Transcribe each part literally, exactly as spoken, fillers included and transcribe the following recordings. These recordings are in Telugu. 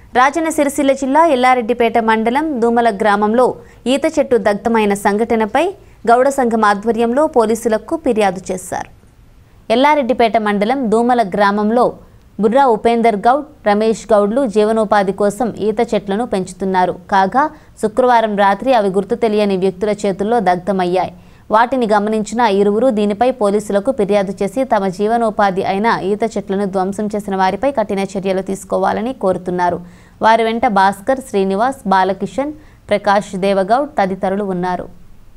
రాజన్న సిరిసిల్ల జిల్లా ఎల్లారెడ్డిపేట మండలం దూమల గ్రామంలో ఈత చెట్టు దగ్ధమైన సంఘటనపై గౌడ సంఘం ఆధ్వర్యంలో పోలీసులకు ఫిర్యాదు చేశారు. ఎల్లారెడ్డిపేట మండలం దూమల గ్రామంలో బుర్రా ఉపేందర్ గౌడ్, రమేష్ గౌడ్లు జీవనోపాధి కోసం ఈత చెట్లను పెంచుతున్నారు. కాగా శుక్రవారం రాత్రి అవి గుర్తు తెలియని వ్యక్తుల చేతుల్లో దగ్ధమయ్యాయి. వాటిని గమనించిన ఇరువురు దీనిపై పోలీసులకు ఫిర్యాదు చేసి తమ జీవనోపాధి అయిన ఈత చెట్లను ధ్వంసం చేసిన వారిపై కఠిన చర్యలు తీసుకోవాలని కోరుతున్నారు. వారి వెంట భాస్కర్, శ్రీనివాస్, బాలకిషన్, ప్రకాష్ దేవగౌడ్ తదితరులు ఉన్నారు.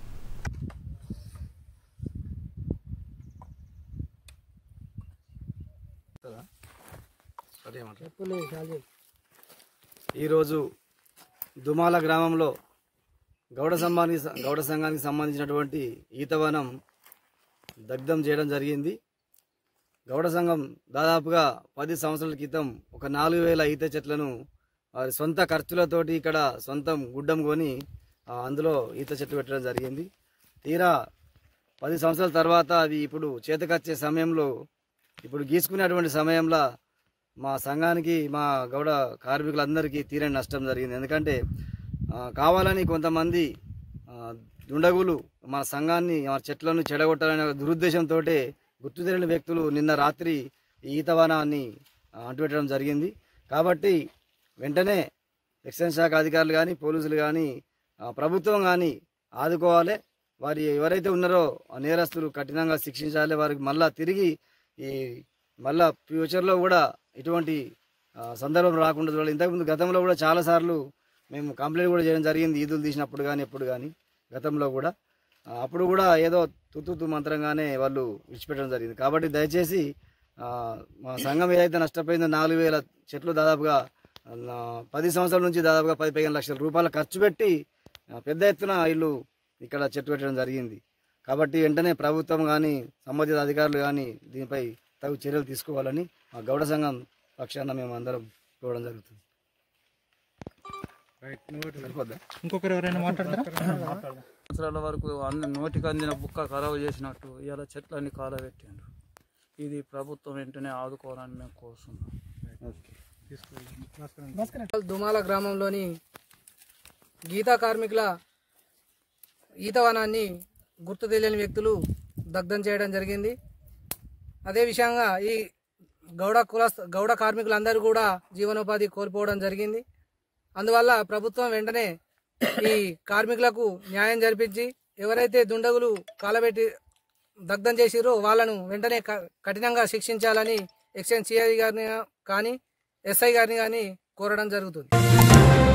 ఈరోజు దుమాల గ్రామంలో గౌడ సంఘానికి గౌడ సంఘానికి సంబంధించినటువంటి ఈతవనం దగ్ధం చేయడం జరిగింది. గౌడ సంఘం దాదాపుగా పది సంవత్సరాల క్రితం ఒక నాలుగు వేల ఈత చెట్లను వారి సొంత ఖర్చులతోటి ఇక్కడ సొంతం గుడ్డం కొని అందులో ఈత చెట్లు పెట్టడం జరిగింది. తీరా పది సంవత్సరాల తర్వాత అవి ఇప్పుడు చేతకొచ్చే సమయంలో ఇప్పుడు గీసుకునేటువంటి సమయంలో మా సంఘానికి మా గౌడ కార్మికులందరికీ తీరని నష్టం జరిగింది. ఎందుకంటే కావాలని కొంతమంది దుండగులు మన సంఘాన్ని మన చెట్లను చెడగొట్టాలనే దురుద్దేశంతో గుర్తు తెలియని వ్యక్తులు నిన్న రాత్రి ఈతవనాన్ని అంటుపెట్టడం జరిగింది. కాబట్టి వెంటనే ఎక్సైజ్ శాఖ అధికారులు కానీ పోలీసులు కానీ ప్రభుత్వం కానీ ఆదుకోవాలి. వారి ఎవరైతే ఉన్నారో నేరస్తులు కఠినంగా శిక్షించాలి. వారికి మళ్ళా తిరిగి ఈ మళ్ళా ఫ్యూచర్లో కూడా ఇటువంటి సందర్భం రాకుండా చూడాలి. ఇంతకుముందు గతంలో కూడా చాలాసార్లు మేము కంప్లైంట్ కూడా చేయడం జరిగింది, ఈదులు తీసినప్పుడు కానీ ఎప్పుడు కానీ గతంలో కూడా. అప్పుడు కూడా ఏదో తుత్తు మంత్రంగానే వాళ్ళు విడిచిపెట్టడం జరిగింది. కాబట్టి దయచేసి మా సంఘం ఏదైతే నష్టపోయిందో నాలుగు వేల చెట్లు దాదాపుగా పది సంవత్సరాల నుంచి దాదాపుగా పది పదిహేను లక్షల రూపాయలు ఖర్చు పెట్టి పెద్ద ఎత్తున ఇల్లు ఇక్కడ చెట్టు పెట్టడం జరిగింది. కాబట్టి వెంటనే ప్రభుత్వం కానీ సంబంధిత అధికారులు కానీ దీనిపై తగు చర్యలు తీసుకోవాలని మా గౌడ సంఘం పక్షాన మేము అందరం కోరడం జరుగుతుంది. ఇంకొకరు ఎవరైనా మాట్లాడతారా? సంవత్సరాల వరకు అన్ని నోటికి అందిన బుక్క ఖరాబు చేసినట్టు ఇలా చెట్లన్నీ కాలబెట్టిండ్రు. ఇది ప్రభుత్వం వెంటనే ఆదుకోవాలని మేము కోరుతున్నాం. దుమాల గ్రామంలోని గీతా కార్మికుల ఈతవనాన్ని గుర్తు తెలియని వ్యక్తులు దగ్ధం చేయడం జరిగింది. అదే విషయంగా ఈ గౌడ కుల గౌడ కార్మికులందరూ కూడా జీవనోపాధి కోల్పోవడం జరిగింది. అందువల్ల ప్రభుత్వం వెంటనే ఈ కార్మికులకు న్యాయం జరిపించి ఎవరైతే దుండగులు కాలబెట్టి దగ్ధం చేసిరో వాళ్ళను వెంటనే కఠినంగా శిక్షించాలని ఎక్సైజ్ సిఐ గారిని కానీ ఎస్ఐ గారిని కానీ కోరడం జరుగుతుంది.